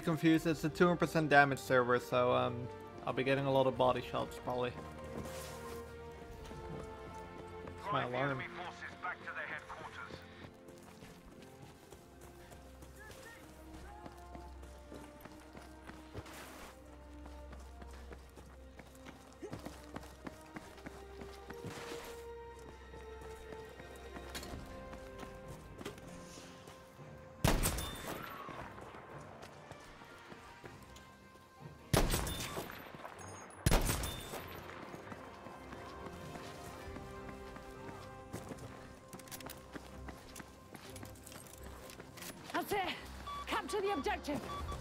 confused. It's a 200% damage server, so I'll be getting a lot of body shots probably. It's my alarm. That's it! Capture the objective!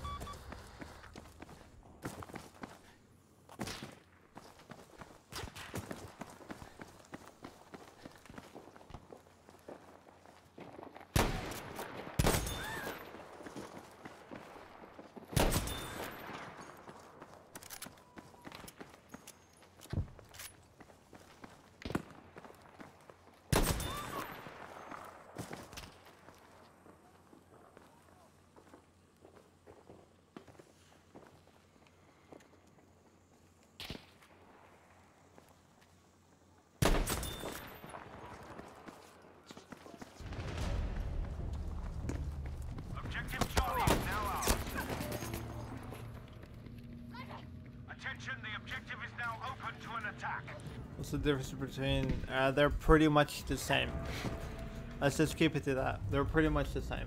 What's the difference between... they're pretty much the same. Let's just keep it to that. They're pretty much the same.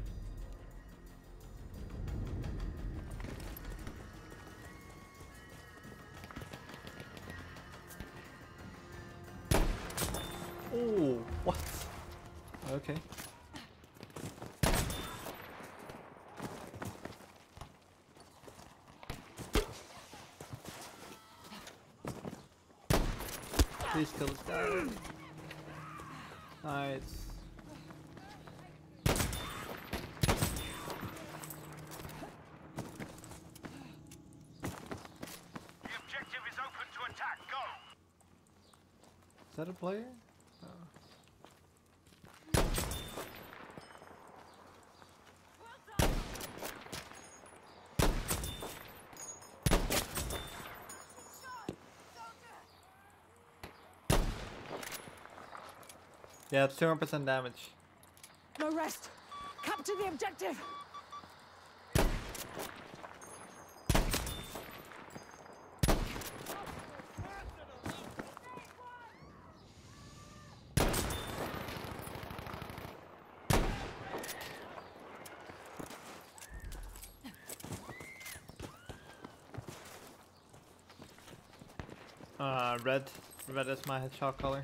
Oh, what? Okay. Please kill this guy. Nice. The objective is open to attack. Go. Is that a player? Oh. Yeah, it's 200% damage. No rest! Capture the objective! Red. Red is my headshot color.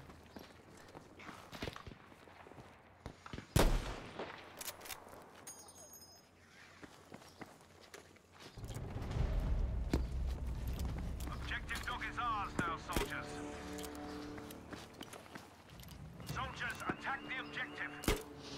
Objective dog is ours now, soldiers. Soldiers, attack the objective.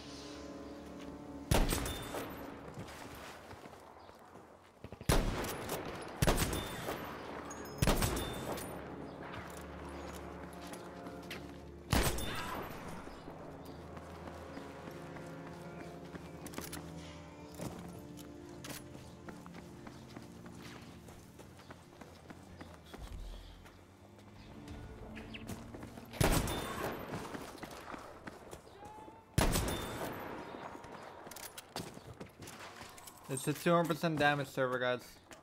It's a 200% damage server, guys.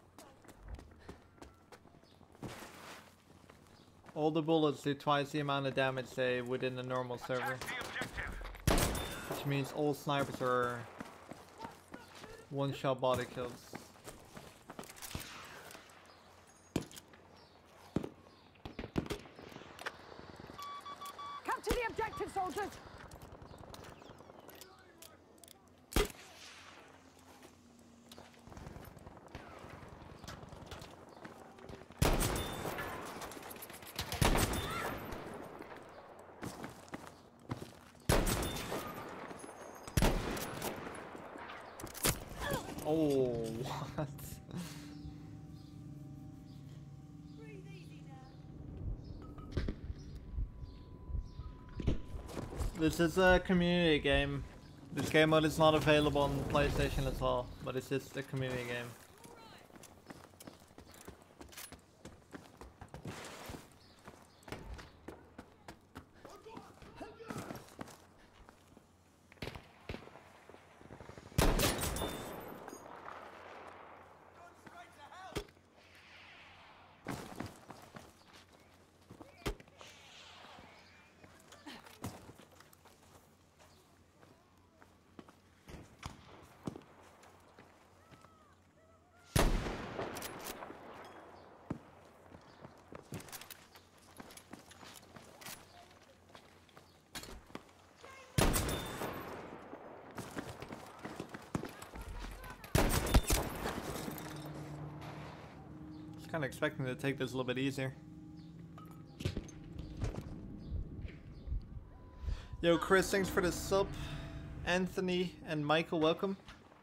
All the bullets do twice the amount of damage they would in a normal server. Which means all snipers are one-shot body kills. Capture the objective, soldiers! Oh, what? This is a community game. This game mode is not available on PlayStation as well, but it's just a community game. kind of expecting to take this a little bit easier. Yo, Chris, thanks for the sub. Anthony and Michael, welcome.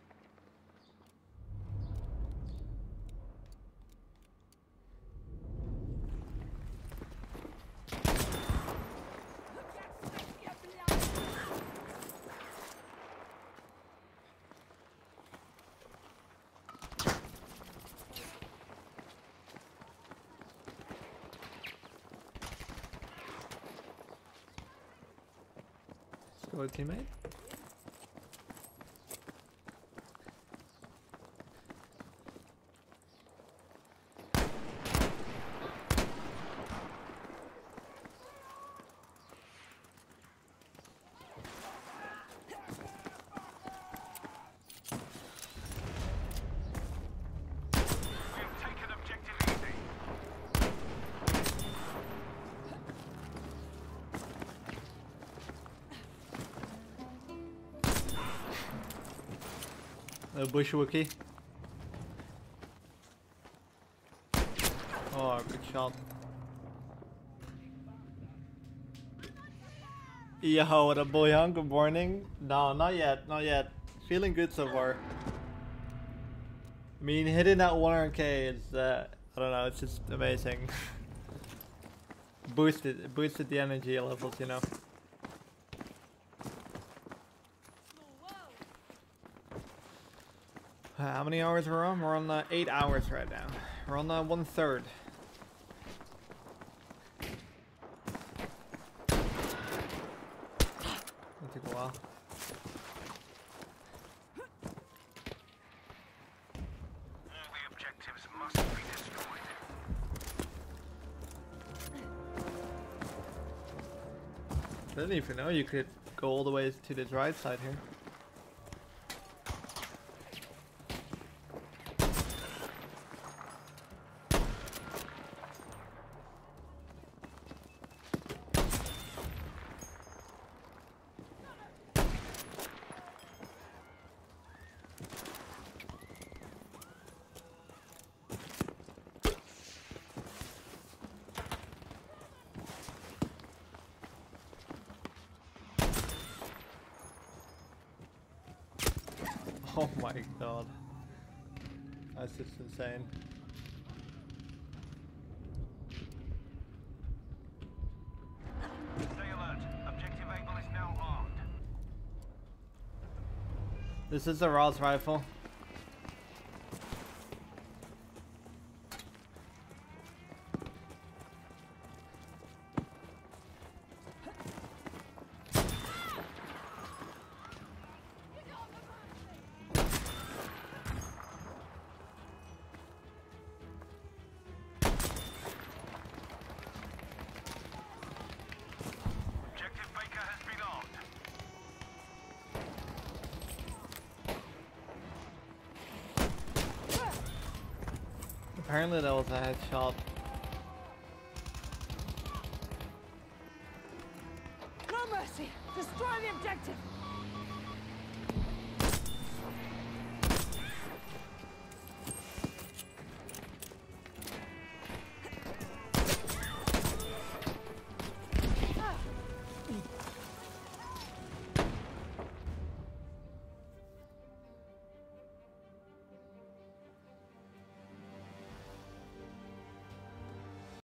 Go teammate. We've taken objective easy. Bushwookie. Oh, good shot. Yo, what up, boy? Good morning. No, not yet, not yet. Feeling good so far. I mean, hitting that 100k is, I don't know, it's just amazing. boosted the energy levels, you know. How many hours we're on? We're on 8 hours right now. We're on 1/3. That took a while. All the objectives must be destroyed. I didn't even know you could go all the way to the right side here. Oh my god. That's just insane. Stay alert. Objective Able is now armed. This is a Ross rifle. Objective Baker has been armed. Apparently that was a headshot. No mercy! Destroy the objective!